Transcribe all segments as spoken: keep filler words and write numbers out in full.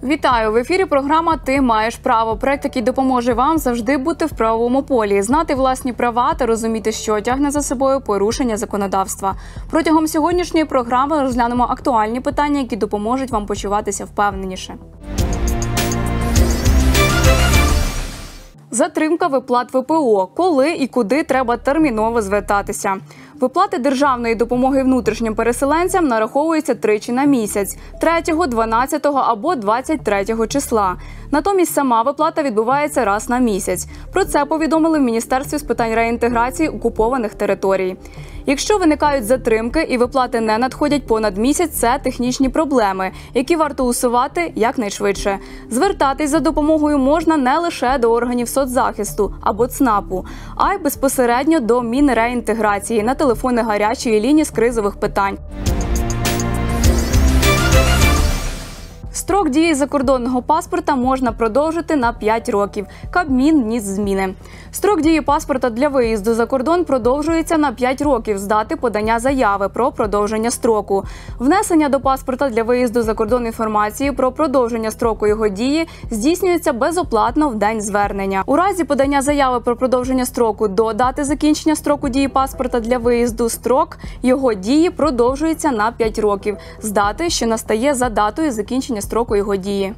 Вітаю! В ефірі програма «Ти маєш право». Проект, який допоможе вам завжди бути в правовому полі, знати власні права та розуміти, що тягне за собою порушення законодавства. Протягом сьогоднішньої програми розглянемо актуальні питання, які допоможуть вам почуватися впевненіше. Затримка виплат В П О. Коли і куди треба терміново звертатися? Виплати державної допомоги внутрішнім переселенцям нараховуються тричі на місяць – третього, дванадцятого або двадцять третього числа. Натомість сама виплата відбувається раз на місяць. Про це повідомили в Міністерстві з питань реінтеграції окупованих територій. Якщо виникають затримки і виплати не надходять понад місяць, це технічні проблеми, які варто усувати якнайшвидше. Звертатись за допомогою можна не лише до органів соцзахисту або Ц Н А Пу, а й безпосередньо до Мінреінтеграції на телефони гарячої лінії з кризових питань. Строк дії закордонного паспорта можна продовжити на п'ять років. Кабмін вніс зміни. Строк дії паспорта для виїзду за кордон продовжується на п'ять років з дати подання заяви про продовження строку. Внесення до паспорта для виїзду за кордон інформації про продовження строку його дії здійснюється безоплатно в день звернення. У разі подання заяви про продовження строку до дати закінчення строку дії паспорта для виїзду, строк його дії продовжується на п'ять років з дати, що настає за датою закінчення строку його дії.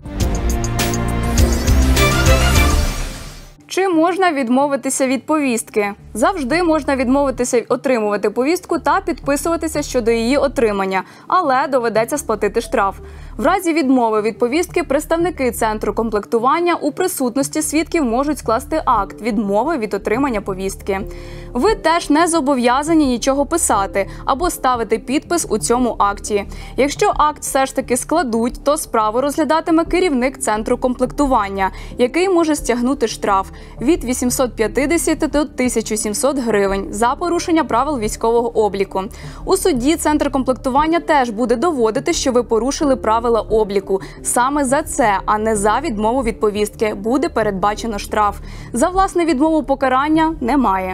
Чи можна відмовитися від повістки? Завжди можна відмовитися отримувати повістку та підписуватися щодо її отримання, але доведеться сплатити штраф. В разі відмови від повістки представники Центру комплектування у присутності свідків можуть скласти акт відмови від отримання повістки. Ви теж не зобов'язані нічого писати або ставити підпис у цьому акті. Якщо акт все ж таки складуть, то справу розглядатиме керівник Центру комплектування, який може стягнути штраф від вісімсот п'ятдесят до тисячі сімсот гривень за порушення правил військового обліку. У суді Центр комплектування теж буде доводити, що ви порушили правила обліку. Саме за це, а не за відмову від повістки, буде передбачено штраф. За власне відмову покарання немає.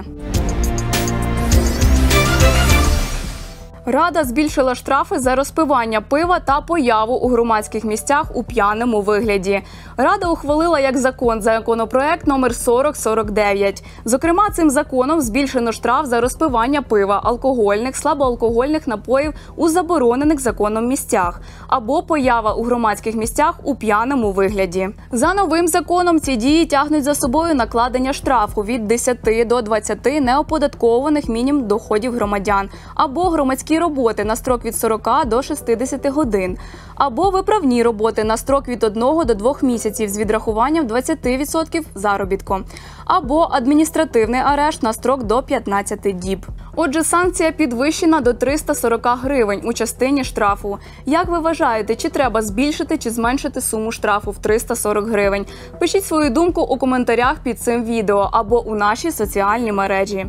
Рада збільшила штрафи за розпивання пива та появу у громадських місцях у п'яному вигляді. Рада ухвалила як закон законопроект номер сорок сорок дев'ять. Зокрема, цим законом збільшено штраф за розпивання пива, алкогольних, слабоалкогольних напоїв у заборонених законом місцях або поява у громадських місцях у п'яному вигляді. За новим законом ці дії тягнуть за собою накладення штрафу від десяти до двадцяти неоподаткованих мінімум доходів громадян або громадські роботи на строк від сорока до шістдесяти годин, або виправні роботи на строк від одного до двох місяців з відрахуванням двадцяти відсотків заробітку, або адміністративний арешт на строк до п'ятнадцяти діб. Отже, санкція підвищена до триста сорок гривень у частині штрафу. Як ви вважаєте, чи треба збільшити чи зменшити суму штрафу в триста сорок гривень? Пишіть свою думку у коментарях під цим відео або у нашій соціальній мережі.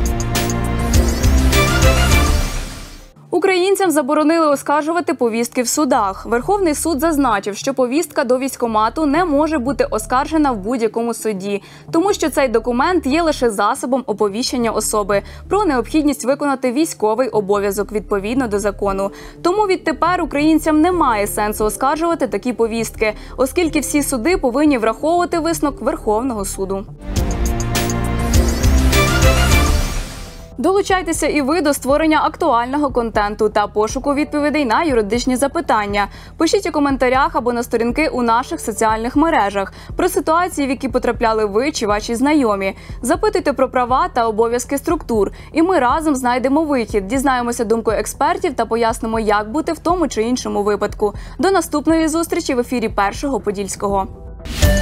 Українцям заборонили оскаржувати повістки в судах. Верховний суд зазначив, що повістка до військкомату не може бути оскаржена в будь-якому суді, тому що цей документ є лише засобом оповіщення особи про необхідність виконати військовий обов'язок відповідно до закону. Тому відтепер українцям немає сенсу оскаржувати такі повістки, оскільки всі суди повинні враховувати висновок Верховного суду. Долучайтеся і ви до створення актуального контенту та пошуку відповідей на юридичні запитання. Пишіть у коментарях або на сторінки у наших соціальних мережах про ситуації, в які потрапляли ви чи ваші знайомі. Запитуйте про права та обов'язки структур, і ми разом знайдемо вихід, дізнаємося думку експертів та пояснимо, як бути в тому чи іншому випадку. До наступної зустрічі в ефірі Першого Подільського.